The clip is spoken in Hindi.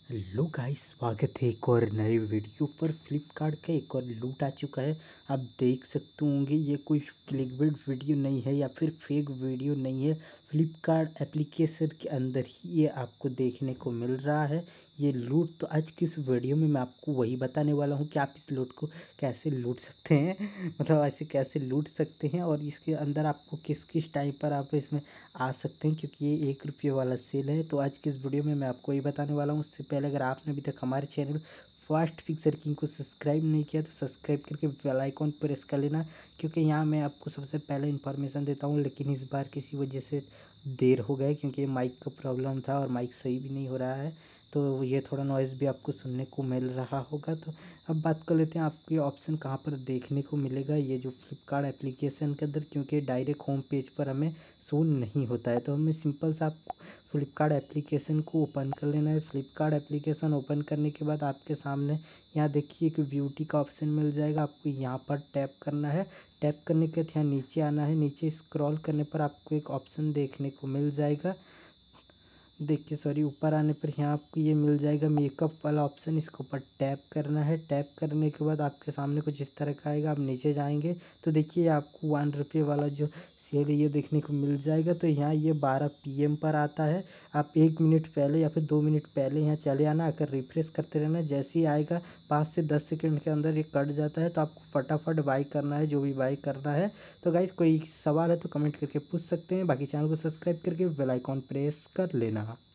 हेलो गाइस, स्वागत है एक और नए वीडियो पर। फ्लिपकार्ट का एक और लूट आ चुका है। आप देख सकते होंगे ये कोई क्लिकबेट वीडियो नहीं है या फिर फेक वीडियो नहीं है। फ्लिपकार्ट एप्लीकेशन के अंदर ही ये आपको देखने को मिल रहा है ये लूट। तो आज की इस वीडियो में मैं आपको वही बताने वाला हूँ कि आप इस लूट को कैसे लूट सकते हैं मतलब ऐसे कैसे लूट सकते हैं और इसके अंदर आपको किस किस टाइम पर आप इसमें आ सकते हैं, क्योंकि ये 1 रुपये वाला सेल है। तो आज की इस वीडियो में मैं आपको ये बताने वाला हूँ। उससे पहले अगर आपने अभी तक हमारे चैनल फास्ट फिक्सर किंग को सब्सक्राइब नहीं किया तो सब्सक्राइब करके बेल आइकॉन प्रेस कर लेना, क्योंकि यहाँ मैं आपको सबसे पहले इन्फॉर्मेशन देता हूँ। लेकिन इस बार किसी वजह से देर हो गए, क्योंकि माइक का प्रॉब्लम था और माइक सही भी नहीं हो रहा है, तो ये थोड़ा नॉइज़ भी आपको सुनने को मिल रहा होगा। तो अब बात कर लेते हैं आपको ये ऑप्शन कहाँ पर देखने को मिलेगा, ये जो फ्लिपकार्ट एप्लीकेशन के अंदर, क्योंकि डायरेक्ट होम पेज पर हमें शो नहीं होता है। तो हमें सिंपल सा आपको फ्लिपकार्ट एप्लीकेशन को ओपन कर लेना है। फ्लिपकार्ट एप्लीकेशन ओपन करने के बाद आपके सामने यहाँ देखिए एक ब्यूटी का ऑप्शन मिल जाएगा। आपको यहाँ पर टैप करना है। टैप करने के बाद यहाँ नीचे आना है। नीचे स्क्रॉल करने पर आपको एक ऑप्शन देखने को मिल जाएगा। देखिए सॉरी, ऊपर आने पर यहाँ आपको ये मिल जाएगा मेकअप वाला ऑप्शन। इसके ऊपर टैप करना है। टैप करने के बाद आपके सामने कुछ इस तरह का आएगा। आप नीचे जाएंगे तो देखिए आपको 1 रुपये वाला जो सेल है ये देखने को मिल जाएगा। तो यहाँ ये 12 PM पर आता है। आप 1 मिनट पहले या फिर 2 मिनट पहले यहाँ चले आना, अगर रिफ्रेश करते रहना। जैसे ही आएगा 5 से 10 सेकंड के अंदर ये कट जाता है। तो आपको फटाफट बाई करना है जो भी बाई करना है। तो गाइस कोई सवाल है तो कमेंट करके पूछ सकते हैं। बाकी चैनल को सब्सक्राइब करके बेल आइकॉन प्रेस कर लेना।